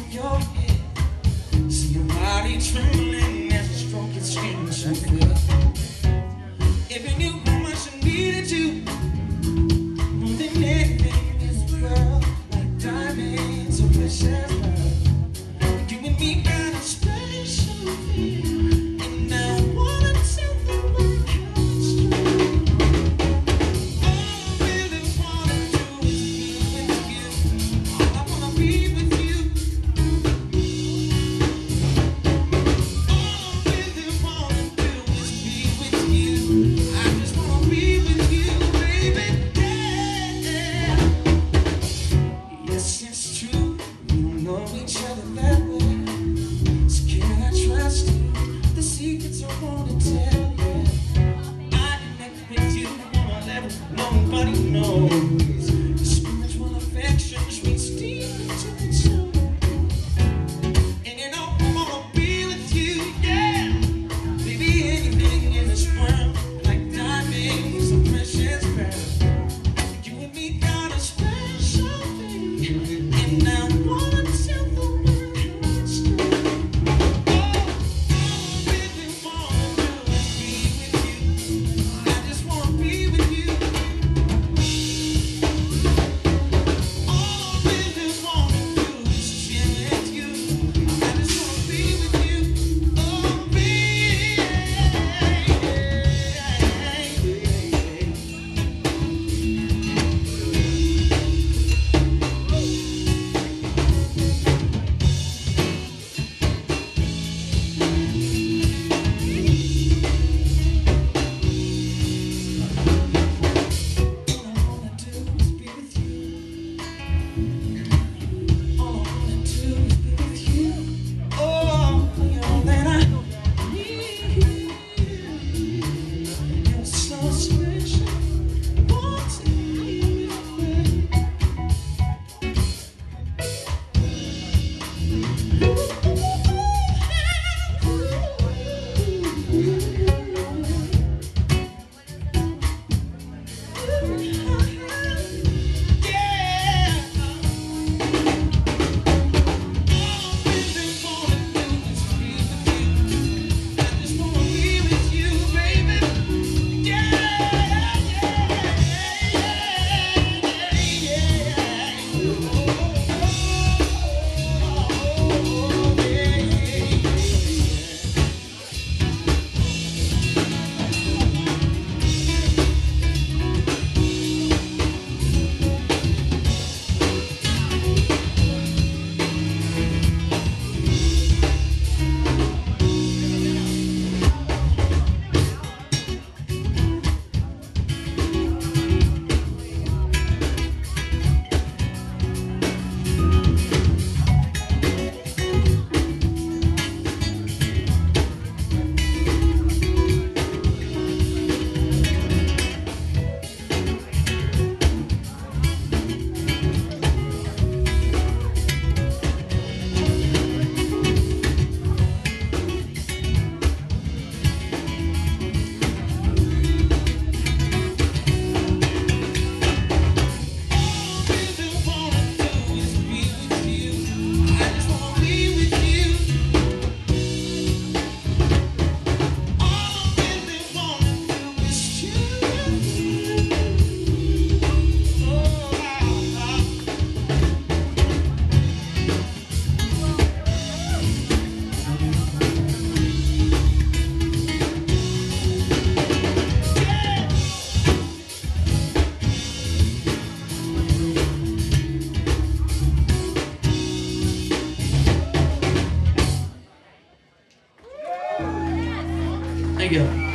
of your head. See your body trembling as you stroke your skin so good. If you knew how much I needed you, more than anything in this world, like diamonds or precious love, you and me got a special thing, and I wanna tell the world how it's true. All I really wanna do is be with you. All I wanna be with you. All I really wanna do is be with you. I just wanna be with you, baby. Yeah. Yes, it's true. We don't know each other that way. So can I trust you? The secrets I wanna tell you. I connect with you. Wanna let nobody know. Spiritual affection reach deep into the soul. And you know I wanna be with you, yeah. Baby, anything in this world, like diamonds or precious pearls. You and me got a special thing, and I wanna tell the world how it's true. All I really wanna do is be with you. I just wanna be with you. All I really wanna do is chill with you. I just wanna be with you. Oh, baby. All I wanna do is be with you. All I wanna do is be with you. Oh, you're all that I need. You're so special. Want to be with you. Thank you.